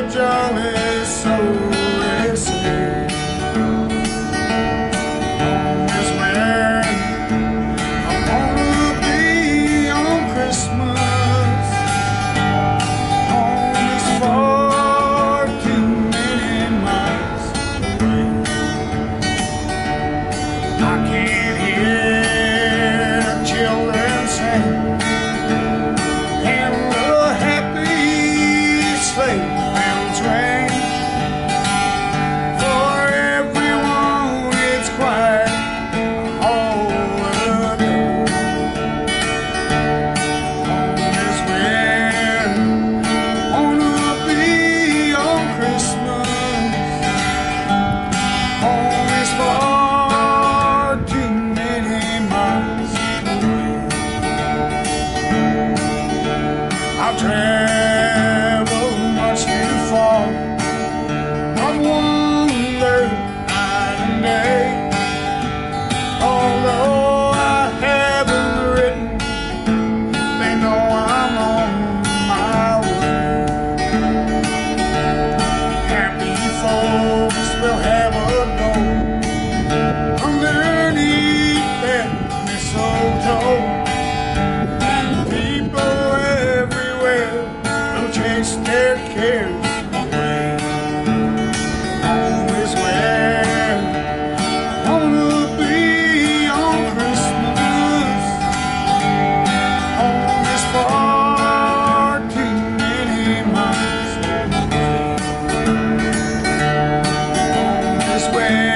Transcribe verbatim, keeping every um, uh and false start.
jolly soul, they say. Home is where I wanna be on Christmas. Home is far too many miles away. I can't hear children sing and the happy sleigh bells ring. For everyone it's quiet all the day. Home is where I wanna be on Christmas. Home is far too many miles away. I've traveled much too far. I've wandered night and day. Although I haven't written, they know I'm on my way. Happy folks will have a go underneath that mistletoe, and people everywhere will chase their cares away. Home is where I wanna be on Christmas. Home is far too many miles away. Home is where